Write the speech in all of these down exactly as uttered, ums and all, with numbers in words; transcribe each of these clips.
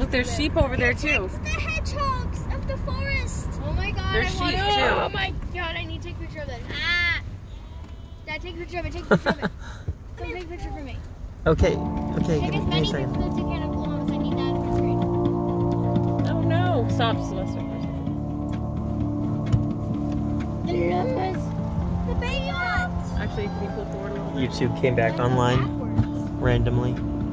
Look, there's sheep over there too. It's the hedgehogs of the forest. Oh my god. There's I sheep want too. to. Oh my god, I need to take a picture of this. Ah! Dad, take a picture of it. Take a picture of it. Come take a picture for me. Okay, okay. Take Give as me, give me a many second. pictures as you can of llamas. I need that on the screen. Oh no! Stop, Celeste. The llamas. The baby ones. Actually, can you flip forward a little bit? YouTube came back online randomly.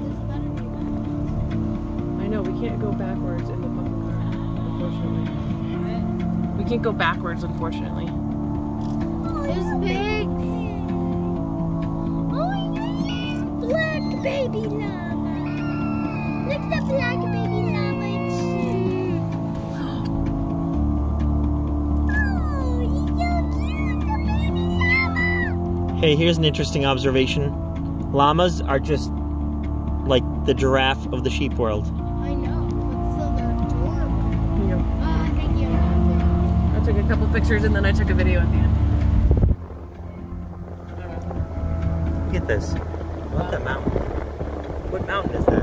I know, we can't go backwards in the fucking car, unfortunately. We can't go backwards, unfortunately. There's pigs. Oh yeah. Black baby llama. Look the black baby llama. It's cute. Oh, he's so cute. The baby llama. Hey, here's an interesting observation. Llamas are just like the giraffe of the sheep world. I know, but still they're adorable. Yeah. Ah, thank you. I took a couple pictures and then I took a video at the end. Look at this. I love that mountain. What mountain is that?